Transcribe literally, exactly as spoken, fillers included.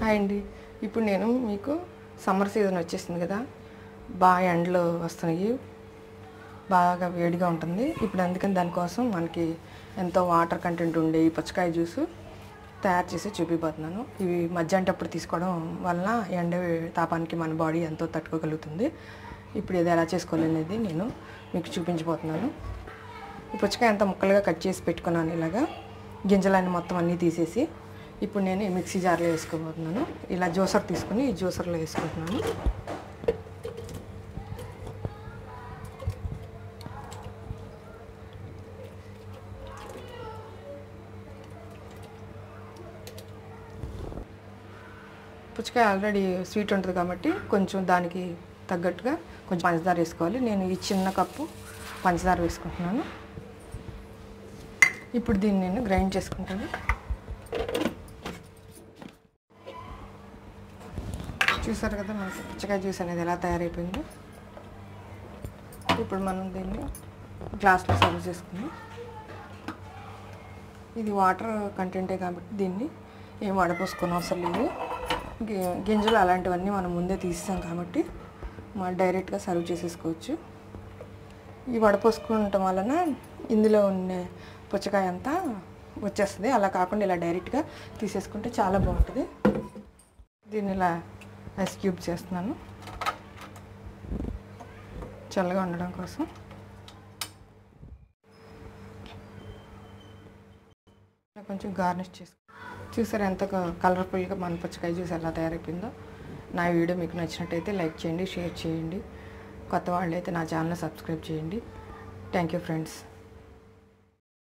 Hi అండి. ఇప్పుడు నేను మీకు సమ్మర్ సీజన్ వచ్చేసింది కదా, బాగా ఎండలు వస్తున్నాయి, బాగా వేడిగా ఉంటుంది. ఇప్పుడు అందుకని దానికోసం మనకి ఎంతో వాటర్ కంటెంట్ ఉండే ఈ పుచ్చకాయ జ్యూసు తయారు చేసి చూపిపోతున్నాను. ఇవి మధ్యాహ్నటప్పుడు తీసుకోవడం వలన ఎండ తాపానికి మన బాడీ ఎంతో తట్టుకోగలుగుతుంది. ఇప్పుడు ఇది ఎలా చేసుకోవాలనేది నేను మీకు చూపించబోతున్నాను. ఈ పుచ్చకాయ అంతా ముక్కలుగా కట్ చేసి పెట్టుకున్నాను. ఇలాగా గింజలన్నీ మొత్తం అన్నీ తీసేసి ఇప్పుడు నేను ఈ మిక్సీ జార్లో వేసుకోబోతున్నాను. ఇలా జ్యూసర్ తీసుకుని ఈ జ్యూసర్లో వేసుకుంటున్నాను. పుచ్చకాయ ఆల్రెడీ స్వీట్ ఉంటుంది కాబట్టి కొంచెం దానికి తగ్గట్టుగా కొంచెం పంచదార వేసుకోవాలి. నేను ఈ చిన్న కప్పు పంచదార వేసుకుంటున్నాను. ఇప్పుడు దీన్ని నేను గ్రైండ్ చేసుకుంటాను. చూసారు కదా మనకి పుచ్చకాయ జ్యూస్ అనేది ఎలా తయారైపోయిందో. ఇప్పుడు మనం దీన్ని గ్లాస్లో సర్వ్ చేసుకుందాం. ఇది వాటర్ కంటెంటే కాబట్టి దీన్ని ఏం వడపోసుకునే అవసరం లేదు. గింజలు అలాంటివన్నీ మనం ముందే తీసాం కాబట్టి మనం డైరెక్ట్గా సర్వ్ చేసేసుకోవచ్చు. ఈ వడపోసుకుంటం వలన ఇందులో ఉన్న పుచ్చకాయ అంతా వచ్చేస్తుంది. అలా కాకుండా ఇలా డైరెక్ట్గా తీసేసుకుంటే చాలా బాగుంటుంది. దీన్ని ఇలా ఐస్ క్యూబ్ చేస్తున్నాను చల్లగా ఉండడం కోసం. కొంచెం గార్నిష్ చేసుకో. చూసారు ఎంత కలర్ఫుల్గా మన పుచ్చకాయ జ్యూస్ ఎలా తయారైపోయిందో. నా వీడియో మీకు నచ్చినట్టయితే లైక్ చేయండి, షేర్ చేయండి. కొత్త వాళ్ళు అయితే నా ఛానల్ సబ్స్క్రైబ్ చేయండి. Thank you friends.